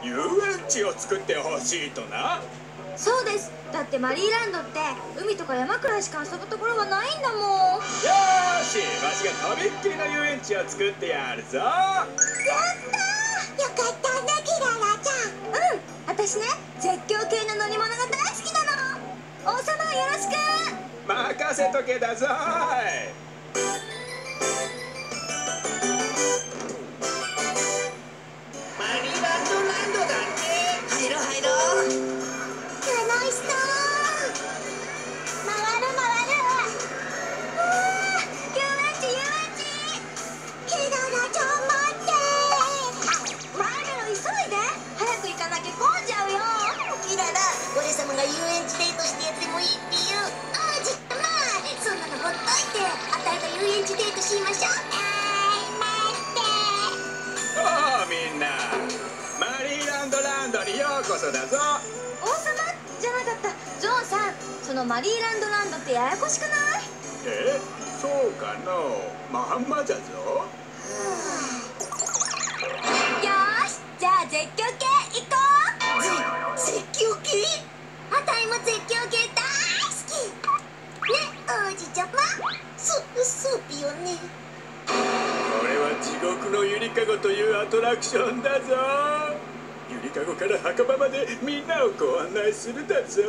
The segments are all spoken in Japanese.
遊園地を作ってほしいとな。 そうです。だってマリーランドって海とか山くらいしか遊ぶところがないんだもん。 よーし、わしがとびっきりの遊園地を作ってやるぞ。 やったー、よかったねキララちゃん。 うん、私ね絶叫系の乗り物が大好きなの。王様よろしく。 任せとけだぞーい。 マリーランドだって入ろう入ろう。 楽しそう。回る回る。 うわー、遊園地遊園地。 キララちゃん待って。 マイメロ急いで。早く行かなきゃ混んじゃうよ。 キララ、俺様が遊園地デートしてやってもいいって言う。 あじゃまあそんなのほっといて、あたいが遊園地デートしましょう。待って。 おうみんな、マリーランドにようこそだぞ。 王様じゃなかった。ゾーンさん、そのマリーランドってややこしくない？ そうかのまんまじゃぞ。 よーし、じゃあ絶叫系行こう。 絶叫系？ あたいも絶叫系大好きね、王子ちゃま。 そうピヨね。 これは地獄のゆりかごというアトラクションだぞ。ゆりかごから墓場までみんなをご案内するだぞ。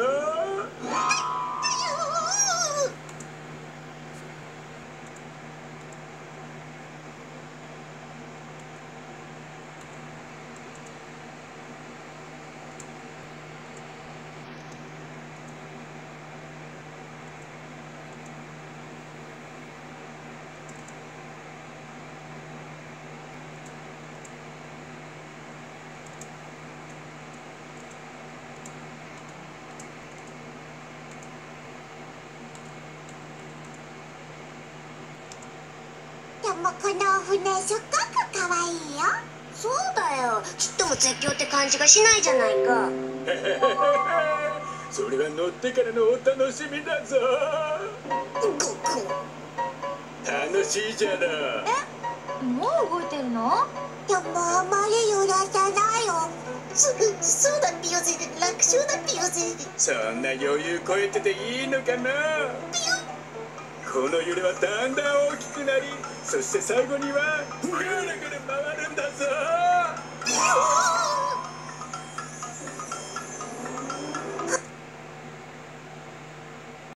でもこのお船すっごくかわいいよ。 そうだよ。ちっとも絶叫って感じがしないじゃないか。 それは乗ってからのお楽しみだぞ。楽しいじゃな。 もう動いてるの？ でもあまり揺らさないよ。 そうだピヨゼ、楽勝だピヨゼ。 そんな余裕超えてていいのかな。この揺れはだんだん大きくなり、そして最後にはぐるぐる回るんだぞ。